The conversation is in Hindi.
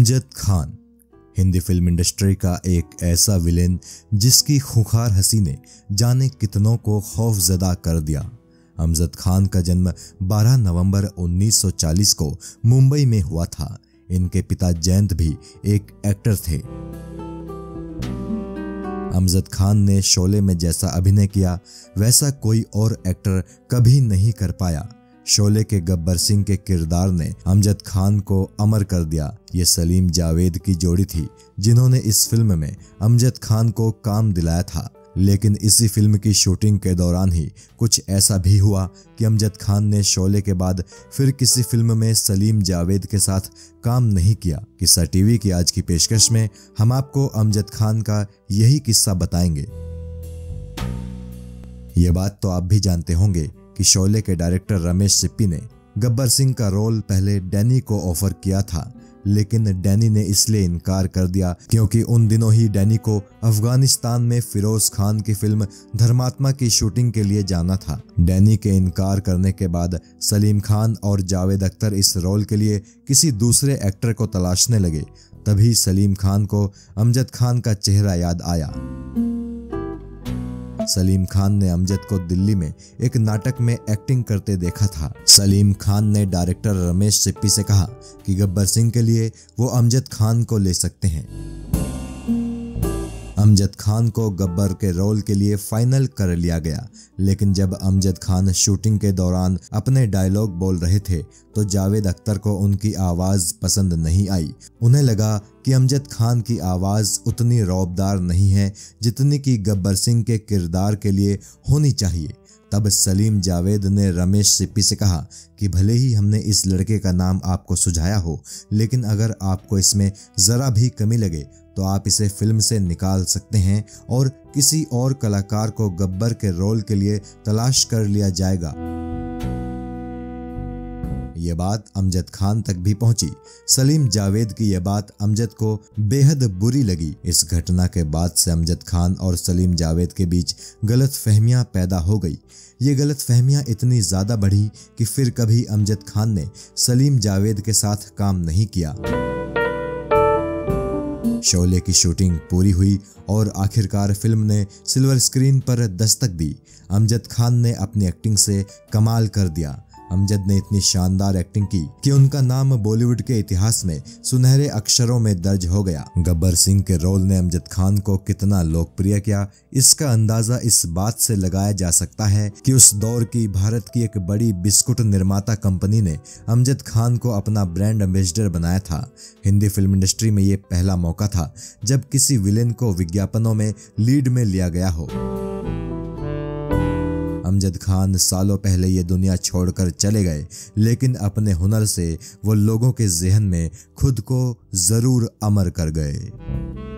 अमजद खान हिंदी फिल्म इंडस्ट्री का एक ऐसा विलेन जिसकी खूंखार हंसी ने जाने कितनों को खौफजदा कर दिया। अमजद खान का जन्म 12 नवंबर 1940 को मुंबई में हुआ था। इनके पिता जयंत भी एक एक्टर थे। अमजद खान ने शोले में जैसा अभिनय किया वैसा कोई और एक्टर कभी नहीं कर पाया। शोले के गब्बर सिंह के किरदार ने अमजद खान को अमर कर दिया। ये सलीम जावेद की जोड़ी थी जिन्होंने इस फिल्म में अमजद खान को काम दिलाया था। लेकिन इसी फिल्म की शूटिंग के दौरान ही कुछ ऐसा भी हुआ कि अमजद खान ने शोले के बाद फिर किसी फिल्म में सलीम जावेद के साथ काम नहीं किया। किस्सा टीवी की आज की पेशकश में हम आपको अमजद खान का यही किस्सा बताएंगे। ये बात तो आप भी जानते होंगे कि शोले के डायरेक्टर रमेश सिप्पी ने गब्बर सिंह का रोल पहले डैनी को ऑफर किया था, लेकिन डैनी ने इसलिए इनकार कर दिया क्योंकि उन दिनों ही डैनी को अफगानिस्तान में फिरोज खान की फिल्म धर्मात्मा की शूटिंग के लिए जाना था। डैनी के इनकार करने के बाद सलीम खान और जावेद अख्तर इस रोल के लिए किसी दूसरे एक्टर को तलाशने लगे। तभी सलीम खान को अमजद खान का चेहरा याद आया। सलीम खान ने अमजद को दिल्ली में एक नाटक में एक्टिंग करते देखा था। सलीम खान ने डायरेक्टर रमेश सिप्पी से कहा कि गब्बर सिंह के लिए वो अमजद खान को ले सकते हैं। अमजद खान को गब्बर के रोल के लिए फाइनल कर लिया गया, लेकिन जब अमजद खान शूटिंग के दौरान अपने डायलॉग बोल रहे थे तो जावेद अख्तर को उनकी आवाज़ पसंद नहीं आई। उन्हें लगा कि अमजद खान की आवाज़ उतनी रौबदार नहीं है जितनी कि गब्बर सिंह के किरदार के लिए होनी चाहिए। तब सलीम जावेद ने रमेश सिप्पी से कहा कि भले ही हमने इस लड़के का नाम आपको सुझाया हो, लेकिन अगर आपको इसमें ज़रा भी कमी लगे तो आप इसे फिल्म से निकाल सकते हैं और किसी और कलाकार को गब्बर के रोल के लिए तलाश कर लिया जाएगा। ये बात अमजद खान तक भी पहुंची। सलीम जावेद की यह बात अमजद को बेहद बुरी लगी। इस घटना के बाद से अमजद खान और सलीम जावेद के बीच गलतफहमियां पैदा हो गई। ये गलतफहमियां इतनी ज़्यादा बढ़ी कि फिर कभी अमजद खान ने सलीम जावेद के साथ काम नहीं किया। शोले की शूटिंग पूरी हुई और आखिरकार फिल्म ने सिल्वर स्क्रीन पर दस्तक दी। अमजद खान ने अपनी एक्टिंग से कमाल कर दिया। अमजद ने इतनी शानदार एक्टिंग की कि उनका नाम बॉलीवुड के इतिहास में सुनहरे अक्षरों में दर्ज हो गया। गब्बर सिंह के रोल ने अमजद खान को कितना लोकप्रिय किया, इसका अंदाजा इस बात से लगाया जा सकता है कि उस दौर की भारत की एक बड़ी बिस्कुट निर्माता कंपनी ने अमजद खान को अपना ब्रांड एम्बेसडर बनाया था। हिंदी फिल्म इंडस्ट्री में ये पहला मौका था जब किसी विलेन को विज्ञापनों में लीड में लिया गया हो। अमजद खान सालों पहले ये दुनिया छोड़कर चले गए, लेकिन अपने हुनर से वो लोगों के ज़हन में खुद को ज़रूर अमर कर गए।